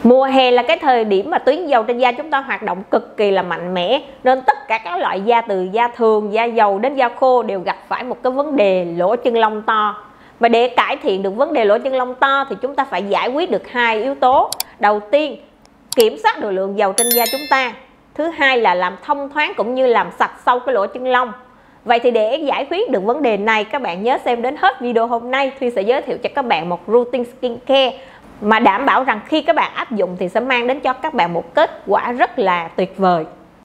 Mùa hè là cái thời điểm mà tuyến dầu trên da chúng ta hoạt động cực kỳ là mạnh mẽ, nên tất cả các loại da từ da thường, da dầu đến da khô đều gặp phải một cái vấn đề lỗ chân lông to. Và để cải thiện được vấn đề lỗ chân lông to thì chúng ta phải giải quyết được hai yếu tố. Đầu tiên, kiểm soát được lượng dầu trên da chúng ta. Thứ hai là làm thông thoáng cũng như làm sạch sâu cái lỗ chân lông. Vậy thì để giải quyết được vấn đề này, các bạn nhớ xem đến hết video hôm nay. Thuy sẽ giới thiệu cho các bạn một routine skincare mà đảm bảo rằng khi các bạn áp dụng thì sẽ mang đến cho các bạn một kết quả rất là tuyệt vời.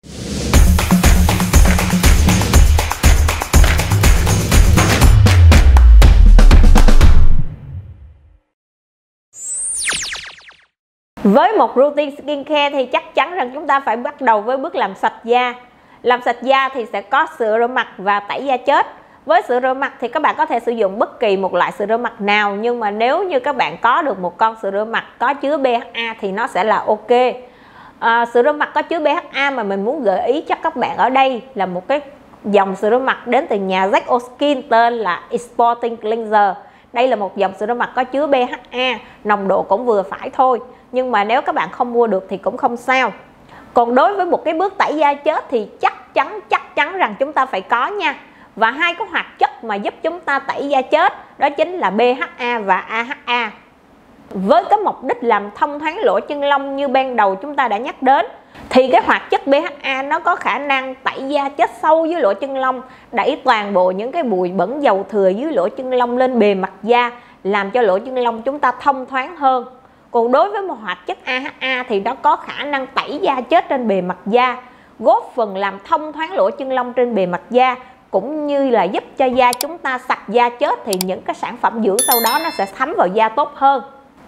Với một routine skincare thì chắc chắn rằng chúng ta phải bắt đầu với bước làm sạch da. Làm sạch da thì sẽ có sữa rửa mặt và tẩy da chết. Với sữa rửa mặt thì các bạn có thể sử dụng bất kỳ một loại sữa rửa mặt nào, nhưng mà nếu như các bạn có được một con sữa rửa mặt có chứa BHA thì nó sẽ là ok. Sữa rửa mặt có chứa BHA mà mình muốn gợi ý cho các bạn ở đây là một cái dòng sữa rửa mặt đến từ nhà ZO Skin tên là Exfoliating Cleanser. Đây là một dòng sữa rửa mặt có chứa BHA, nồng độ cũng vừa phải thôi, nhưng mà nếu các bạn không mua được thì cũng không sao. Còn đối với một cái bước tẩy da chết thì chắc chắn rằng chúng ta phải có nha. Và hai cái hoạt chất mà giúp chúng ta tẩy da chết đó chính là BHA và AHA. Với cái mục đích làm thông thoáng lỗ chân lông như ban đầu chúng ta đã nhắc đến, thì cái hoạt chất BHA nó có khả năng tẩy da chết sâu dưới lỗ chân lông, đẩy toàn bộ những cái bụi bẩn dầu thừa dưới lỗ chân lông lên bề mặt da, làm cho lỗ chân lông chúng ta thông thoáng hơn. Còn đối với một hoạt chất AHA thì nó có khả năng tẩy da chết trên bề mặt da, góp phần làm thông thoáng lỗ chân lông trên bề mặt da, cũng như là giúp cho da chúng ta sạch da chết thì những cái sản phẩm dưỡng sau đó nó sẽ thấm vào da tốt hơn.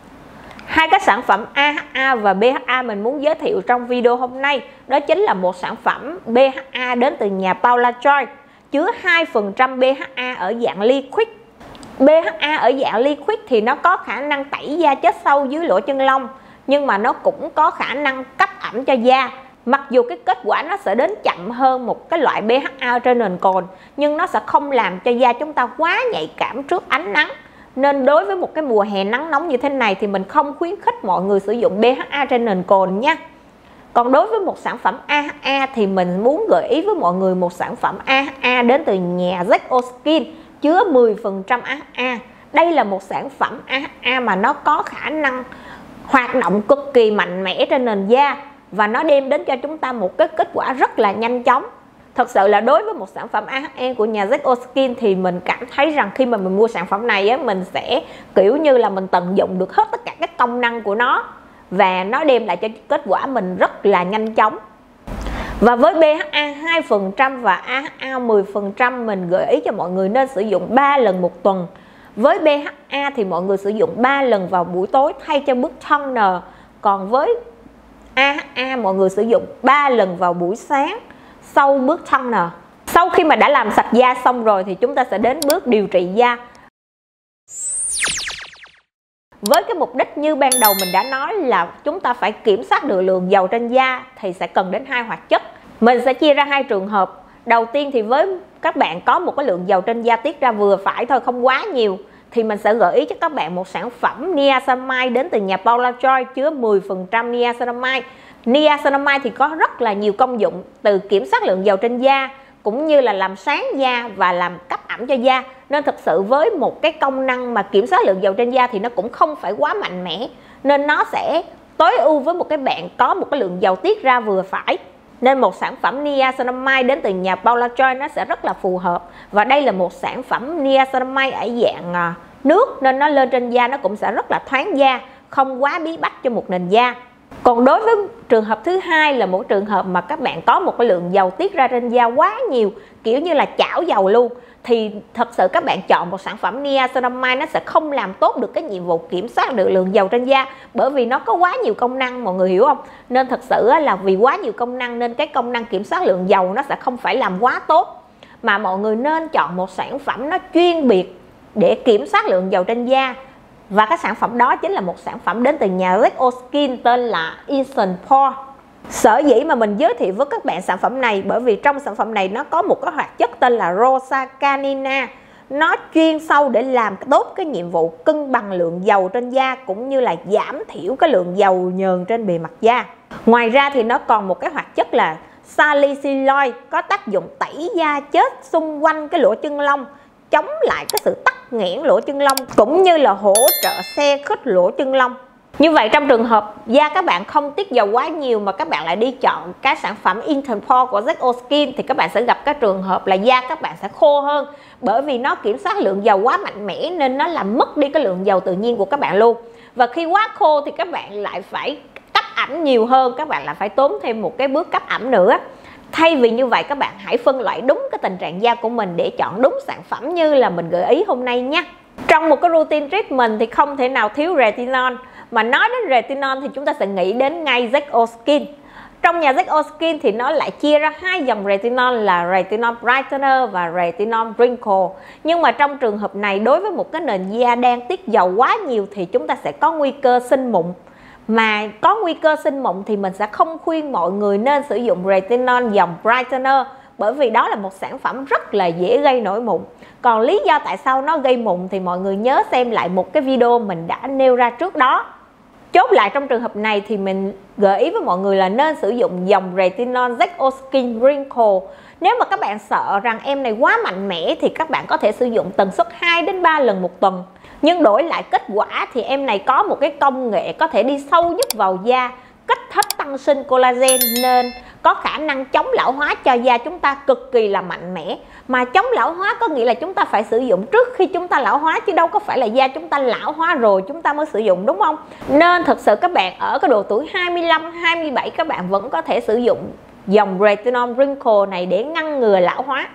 Hai cái sản phẩm AHA và BHA mình muốn giới thiệu trong video hôm nay đó chính là một sản phẩm BHA đến từ nhà Paula Joy, chứa 2% BHA ở dạng liquid. BHA ở dạng liquid thì nó có khả năng tẩy da chết sâu dưới lỗ chân lông, nhưng mà nó cũng có khả năng cấp ẩm cho da. Mặc dù cái kết quả nó sẽ đến chậm hơn một cái loại BHA trên nền cồn, nhưng nó sẽ không làm cho da chúng ta quá nhạy cảm trước ánh nắng. Nên đối với một cái mùa hè nắng nóng như thế này thì mình không khuyến khích mọi người sử dụng BHA trên nền cồn nha. Còn đối với một sản phẩm AHA thì mình muốn gợi ý với mọi người một sản phẩm AHA đến từ nhà ZO Skin, chứa 10% AHA. Đây là một sản phẩm AHA mà nó có khả năng hoạt động cực kỳ mạnh mẽ trên nền da, và nó đem đến cho chúng ta một cái kết quả rất là nhanh chóng. Thật sự là đối với một sản phẩm AHA của nhà ZO Skin thì mình cảm thấy rằng khi mà mình mua sản phẩm này á, mình sẽ kiểu như là mình tận dụng được hết tất cả các công năng của nó, và nó đem lại cho kết quả mình rất là nhanh chóng. Và với BHA 2% và AHA 10% mình gợi ý cho mọi người nên sử dụng 3 lần một tuần. Với BHA thì mọi người sử dụng 3 lần vào buổi tối thay cho bước toner. Còn với AHA mọi người sử dụng 3 lần vào buổi sáng sau bước toner. Sau khi mà đã làm sạch da xong rồi thì chúng ta sẽ đến bước điều trị da. Với cái mục đích như ban đầu mình đã nói là chúng ta phải kiểm soát được lượng dầu trên da thì sẽ cần đến hai hoạt chất. Mình sẽ chia ra hai trường hợp. Đầu tiên thì với các bạn có một cái lượng dầu trên da tiết ra vừa phải thôi, không quá nhiều, thì mình sẽ gợi ý cho các bạn một sản phẩm niacinamide đến từ nhà Paula Joy, chứa 10% niacinamide. Niacinamide thì có rất là nhiều công dụng, từ kiểm soát lượng dầu trên da cũng như là làm sáng da và làm cấp ẩm cho da. Nên thực sự với một cái công năng mà kiểm soát lượng dầu trên da thì nó cũng không phải quá mạnh mẽ, nên nó sẽ tối ưu với một cái bạn có một cái lượng dầu tiết ra vừa phải. Nên một sản phẩm niacinamide đến từ nhà Paula Joy nó sẽ rất là phù hợp. Và đây là một sản phẩm niacinamide ở dạng nước, nên nó lên trên da nó cũng sẽ rất là thoáng da, không quá bí bách cho một nền da. Còn đối với trường hợp thứ hai là một trường hợp mà các bạn có một cái lượng dầu tiết ra trên da quá nhiều, kiểu như là chảo dầu luôn, thì thật sự các bạn chọn một sản phẩm niacinamide nó sẽ không làm tốt được cái nhiệm vụ kiểm soát được lượng dầu trên da, bởi vì nó có quá nhiều công năng, mọi người hiểu không? Nên thật sự là vì quá nhiều công năng nên cái công năng kiểm soát lượng dầu nó sẽ không phải làm quá tốt, mà mọi người nên chọn một sản phẩm nó chuyên biệt để kiểm soát lượng dầu trên da. Và cái sản phẩm đó chính là một sản phẩm đến từ nhà ZO Skin tên là Instant Pore. Sở dĩ mà mình giới thiệu với các bạn sản phẩm này bởi vì trong sản phẩm này nó có một cái hoạt chất tên là Rosacanina. Nó chuyên sâu để làm tốt cái nhiệm vụ cân bằng lượng dầu trên da cũng như là giảm thiểu cái lượng dầu nhờn trên bề mặt da. Ngoài ra thì nó còn một cái hoạt chất là salicyloid có tác dụng tẩy da chết xung quanh cái lỗ chân lông, chống lại cái sự tắc nghẽn lỗ chân lông cũng như là hỗ trợ xe khít lỗ chân lông. Như vậy trong trường hợp da các bạn không tiết dầu quá nhiều mà các bạn lại đi chọn cái sản phẩm Interpol của ZO Skin thì các bạn sẽ gặp cái trường hợp là da các bạn sẽ khô hơn, bởi vì nó kiểm soát lượng dầu quá mạnh mẽ nên nó làm mất đi cái lượng dầu tự nhiên của các bạn luôn. Và khi quá khô thì các bạn lại phải cấp ẩm nhiều hơn, các bạn lại phải tốn thêm một cái bước cấp ẩm nữa. Thay vì như vậy, các bạn hãy phân loại đúng cái tình trạng da của mình để chọn đúng sản phẩm như là mình gợi ý hôm nay nha. Trong một cái routine treatment thì không thể nào thiếu retinol. Mà nói đến retinol thì chúng ta sẽ nghĩ đến ngay ZO Skin. Trong nhà ZO Skin thì nó lại chia ra hai dòng retinol là retinol brightener và retinol wrinkle. Nhưng mà trong trường hợp này, đối với một cái nền da đang tiết dầu quá nhiều thì chúng ta sẽ có nguy cơ sinh mụn. Mà có nguy cơ sinh mụn thì mình sẽ không khuyên mọi người nên sử dụng retinol dòng brightener, bởi vì đó là một sản phẩm rất là dễ gây nổi mụn. Còn lý do tại sao nó gây mụn thì mọi người nhớ xem lại một cái video mình đã nêu ra trước đó. Chốt lại trong trường hợp này thì mình gợi ý với mọi người là nên sử dụng dòng retinol ZO Skin Wrinkle. Nếu mà các bạn sợ rằng em này quá mạnh mẽ thì các bạn có thể sử dụng tần suất 2 đến 3 lần một tuần. Nhưng đổi lại kết quả thì em này có một cái công nghệ có thể đi sâu nhất vào da, kích thích tăng sinh collagen nên có khả năng chống lão hóa cho da chúng ta cực kỳ là mạnh mẽ. Mà chống lão hóa có nghĩa là chúng ta phải sử dụng trước khi chúng ta lão hóa, chứ đâu có phải là da chúng ta lão hóa rồi chúng ta mới sử dụng, đúng không? Nên thực sự các bạn ở cái độ tuổi 25, 27 các bạn vẫn có thể sử dụng dòng retinol wrinkle này để ngăn ngừa lão hóa.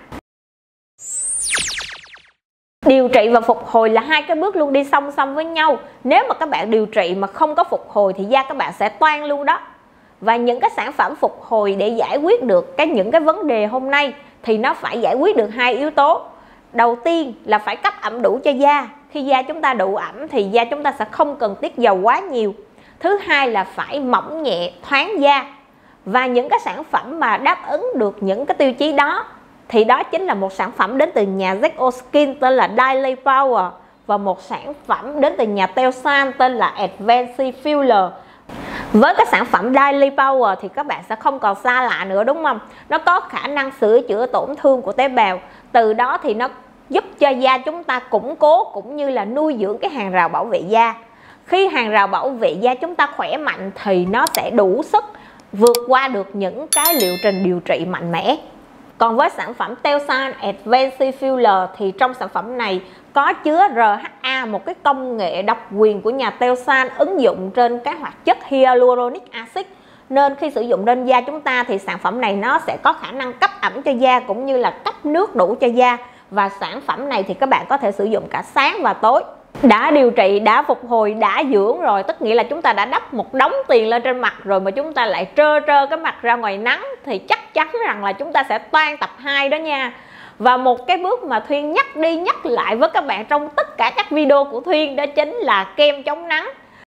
Điều trị và phục hồi là hai cái bước luôn đi song song với nhau. Nếu mà các bạn điều trị mà không có phục hồi thì da các bạn sẽ toang luôn đó. Và những cái sản phẩm phục hồi để giải quyết được những cái vấn đề hôm nay thì nó phải giải quyết được hai yếu tố. Đầu tiên là phải cấp ẩm đủ cho da. Khi da chúng ta đủ ẩm thì da chúng ta sẽ không cần tiết dầu quá nhiều. Thứ hai là phải mỏng nhẹ, thoáng da. Và những cái sản phẩm mà đáp ứng được những cái tiêu chí đó thì đó chính là một sản phẩm đến từ nhà ZO Skin tên là Daily Power và một sản phẩm đến từ nhà Teosan tên là Advanced Filler. Với cái sản phẩm Daily Power thì các bạn sẽ không còn xa lạ nữa, đúng không? Nó có khả năng sửa chữa tổn thương của tế bào, từ đó thì nó giúp cho da chúng ta củng cố cũng như là nuôi dưỡng cái hàng rào bảo vệ da. Khi hàng rào bảo vệ da chúng ta khỏe mạnh thì nó sẽ đủ sức vượt qua được những cái liệu trình điều trị mạnh mẽ. Còn với sản phẩm Teosan Advanced Filler thì trong sản phẩm này có chứa RHA, một cái công nghệ độc quyền của nhà Teosan ứng dụng trên các hoạt chất hyaluronic acid. Nên khi sử dụng lên da chúng ta thì sản phẩm này nó sẽ có khả năng cấp ẩm cho da cũng như là cấp nước đủ cho da. Và sản phẩm này thì các bạn có thể sử dụng cả sáng và tối. Đã điều trị, đã phục hồi, đã dưỡng rồi, tức nghĩa là chúng ta đã đắp một đống tiền lên trên mặt rồi mà chúng ta lại trơ cái mặt ra ngoài nắng thì chắc chắn rằng là chúng ta sẽ toang tập 2 đó nha. Và một cái bước mà Thuyên nhắc đi nhắc lại với các bạn trong tất cả các video của Thuyên đó chính là kem chống nắng.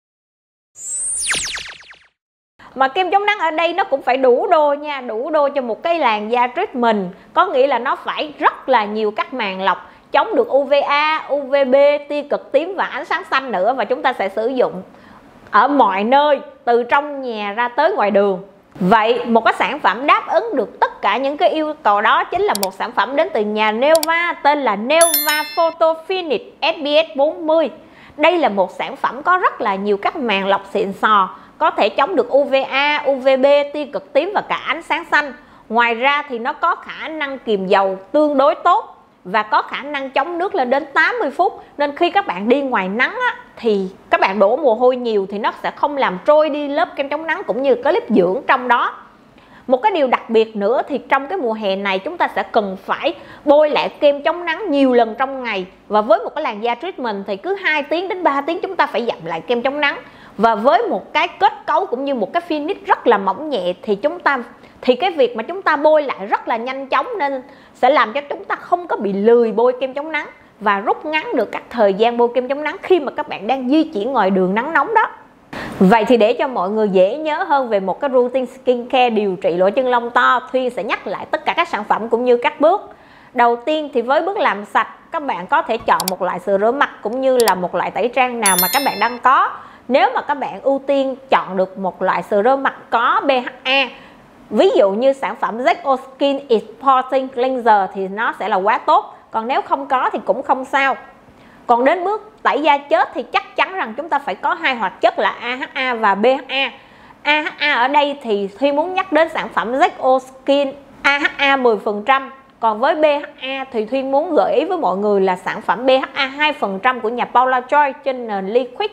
Mà kem chống nắng ở đây nó cũng phải đủ đô nha, đủ đô cho một cái làn da treatment. Có nghĩa là nó phải rất là nhiều các màng lọc, chống được UVA, UVB, tia cực tím và ánh sáng xanh nữa. Và chúng ta sẽ sử dụng ở mọi nơi, từ trong nhà ra tới ngoài đường. Vậy một cái sản phẩm đáp ứng được tất cả những cái yêu cầu đó chính là một sản phẩm đến từ nhà Neova tên là Neova Photo Finish SPF 40. Đây là một sản phẩm có rất là nhiều các màng lọc xịn sò, có thể chống được UVA, UVB, tia cực tím và cả ánh sáng xanh. Ngoài ra thì nó có khả năng kiềm dầu tương đối tốt và có khả năng chống nước lên đến 80 phút. Nên khi các bạn đi ngoài nắng á, thì các bạn đổ mồ hôi nhiều thì nó sẽ không làm trôi đi lớp kem chống nắng cũng như có lớp dưỡng trong đó. Một cái điều đặc biệt nữa thì trong cái mùa hè này chúng ta sẽ cần phải bôi lại kem chống nắng nhiều lần trong ngày. Và với một cái làn da treatment thì cứ 2 tiếng đến 3 tiếng chúng ta phải dặm lại kem chống nắng. Và với một cái kết cấu cũng như một cái finish rất là mỏng nhẹ thì cái việc mà chúng ta bôi lại rất là nhanh chóng nên sẽ làm cho chúng ta không có bị lười bôi kem chống nắng và rút ngắn được các thời gian bôi kem chống nắng khi mà các bạn đang di chuyển ngoài đường nắng nóng đó. Vậy thì để cho mọi người dễ nhớ hơn về một cái routine skincare điều trị lỗ chân lông to, Thuyên sẽ nhắc lại tất cả các sản phẩm cũng như các bước. Đầu tiên thì với bước làm sạch, các bạn có thể chọn một loại sữa rửa mặt cũng như là một loại tẩy trang nào mà các bạn đang có. Nếu mà các bạn ưu tiên chọn được một loại sữa rửa mặt có BHA, ví dụ như sản phẩm ZO Skin Exfoliating Cleanser thì nó sẽ là quá tốt. Còn nếu không có thì cũng không sao. Còn đến bước tẩy da chết thì chắc chắn rằng chúng ta phải có hai hoạt chất là AHA và BHA. AHA ở đây thì Thuyên muốn nhắc đến sản phẩm ZO Skin AHA 10%. Còn với BHA thì Thuyên muốn gợi ý với mọi người là sản phẩm BHA 2% của nhà Paula Joy trên nền liquid.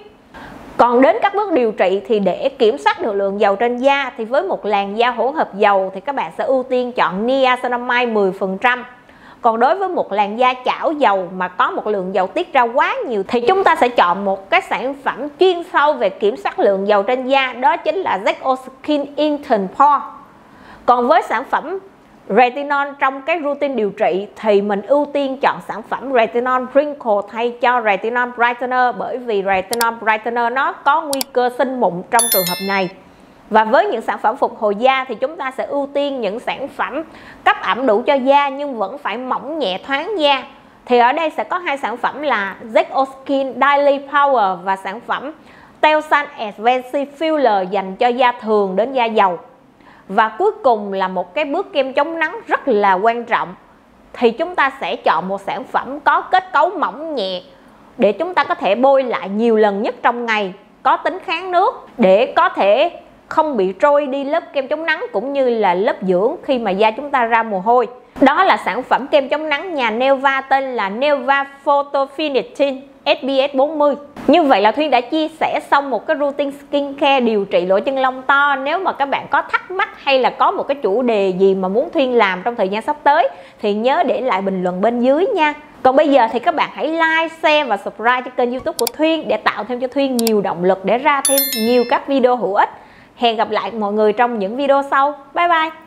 Còn đến các bước điều trị thì để kiểm soát được lượng dầu trên da thì với một làn da hỗn hợp dầu thì các bạn sẽ ưu tiên chọn niacinamide 10%. Còn đối với một làn da chảo dầu mà có một lượng dầu tiết ra quá nhiều thì chúng ta sẽ chọn một cái sản phẩm chuyên sâu về kiểm soát lượng dầu trên da, đó chính là ZO Skin Intense Pore. Còn với sản phẩm retinol trong cái routine điều trị thì mình ưu tiên chọn sản phẩm retinol wrinkle thay cho retinol brightener, bởi vì retinol brightener nó có nguy cơ sinh mụn trong trường hợp này. Và với những sản phẩm phục hồi da thì chúng ta sẽ ưu tiên những sản phẩm cấp ẩm đủ cho da nhưng vẫn phải mỏng nhẹ thoáng da. Thì ở đây sẽ có hai sản phẩm là ZO Skin Daily Power và sản phẩm Teosan Advanced Filler dành cho da thường đến da dầu. Và cuối cùng là một cái bước kem chống nắng rất là quan trọng. Thì chúng ta sẽ chọn một sản phẩm có kết cấu mỏng nhẹ để chúng ta có thể bôi lại nhiều lần nhất trong ngày, có tính kháng nước để có thể không bị trôi đi lớp kem chống nắng cũng như là lớp dưỡng khi mà da chúng ta ra mồ hôi. Đó là sản phẩm kem chống nắng nhà Nelva tên là Nelva Photo Finishing SPF 40. Như vậy là Thuyên đã chia sẻ xong một cái routine skincare điều trị lỗ chân lông to. Nếu mà các bạn có thắc mắc hay là có một cái chủ đề gì mà muốn Thuyên làm trong thời gian sắp tới thì nhớ để lại bình luận bên dưới nha. Còn bây giờ thì các bạn hãy like, share và subscribe cho kênh YouTube của Thuyên để tạo thêm cho Thuyên nhiều động lực để ra thêm nhiều các video hữu ích. Hẹn gặp lại mọi người trong những video sau. Bye bye!